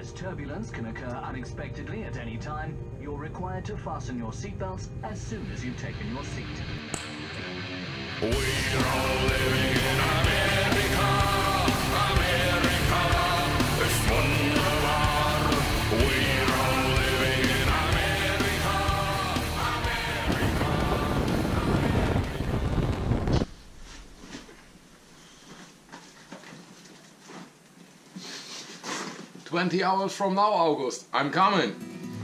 As turbulence can occur unexpectedly at any time, you're required to fasten your seatbelts as soon as you've taken your seat. We're all living in America, America ist wunderbar. We're all living in America, America. 20 hours from now, August. I'm coming.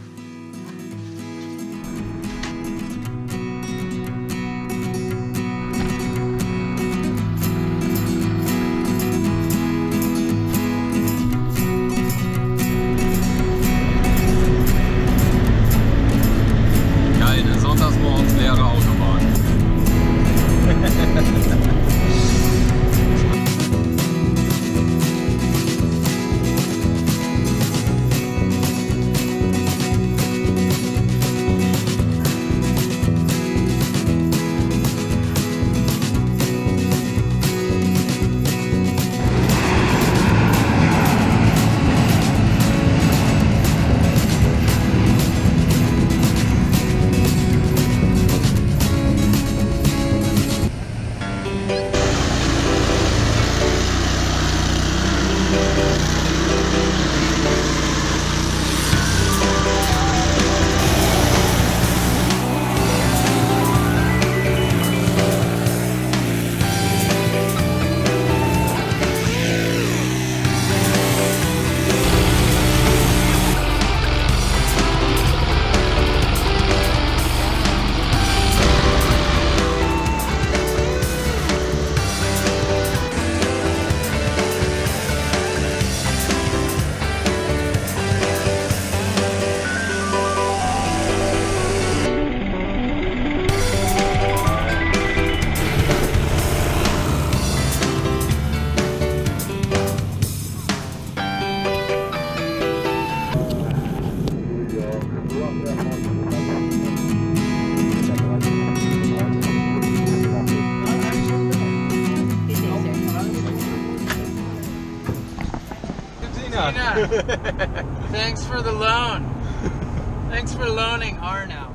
Geile Sonntagsmorgens leere Autobahn. Thanks for the loan. Thanks for loaning Arno.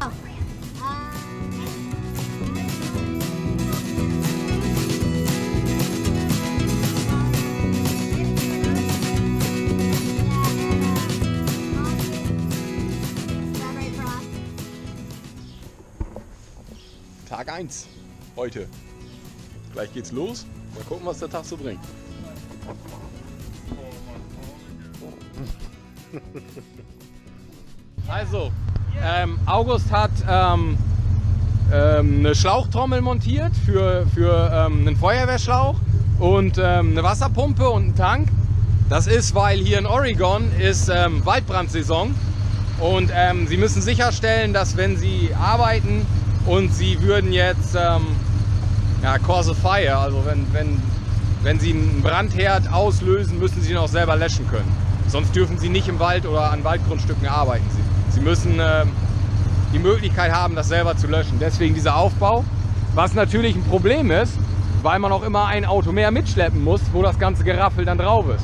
Tag 1 heute. Gleich geht's los. Mal gucken, was der Tag so bringt. Also, August hat eine Schlauchtrommel montiert für einen Feuerwehrschlauch und eine Wasserpumpe und einen Tank. Das ist, weil hier in Oregon ist Waldbrandsaison und sie müssen sicherstellen, dass wenn sie arbeiten und sie würden jetzt cause a fire, also wenn sie einen Brandherd auslösen, müssen sie ihn auch selber löschen können. Sonst dürfen sie nicht im Wald oder an Waldgrundstücken arbeiten. Sie müssen die Möglichkeit haben, das selber zu löschen. Deswegen dieser Aufbau, was natürlich ein Problem ist, weil man auch immer ein Auto mehr mitschleppen muss, wo das ganze Geraffel dann drauf ist.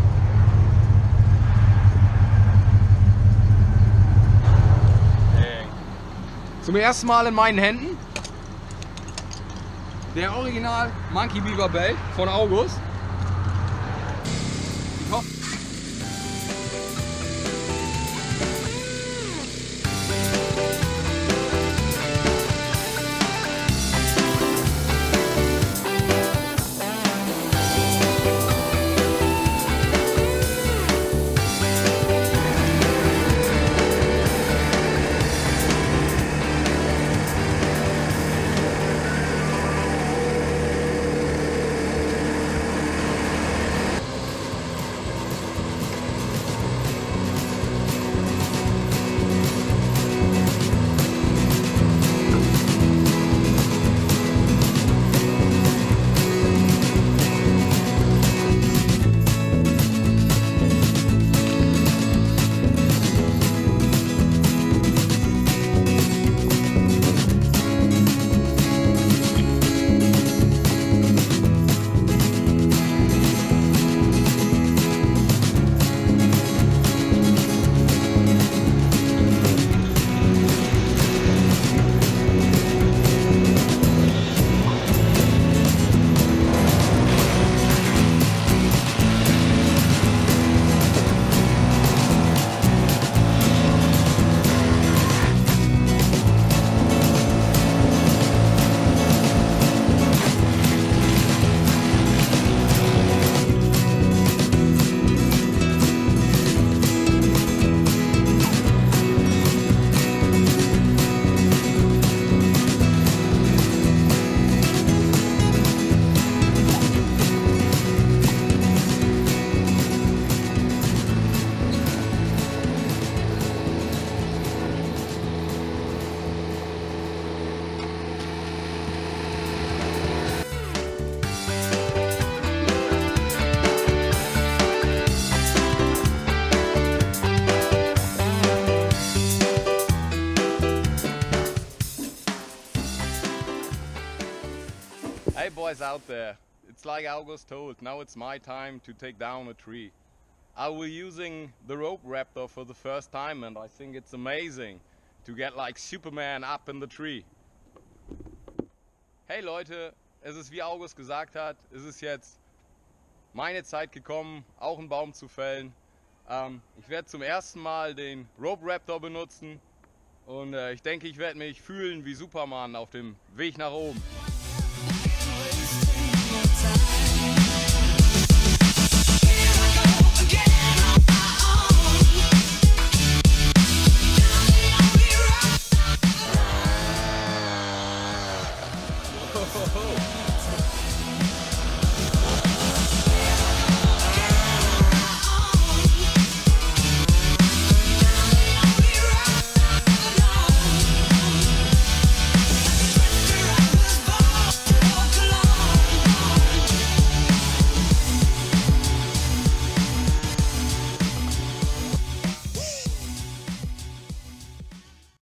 Zum ersten Mal in meinen Händen der Original Monkey Beaver Belt von August. boys out there, it's like August told, now it's my time to take down a tree. I will using the rope raptor for the first time and I think it's amazing to get like Superman up in the tree. Hey Leute, es ist wie August gesagt hat, es ist jetzt meine Zeit gekommen, auch einen Baum zu fällen. Ich werde zum ersten Mal den Rope Raptor benutzen und ich denke, ich werde mich fühlen wie Superman auf dem Weg nach oben.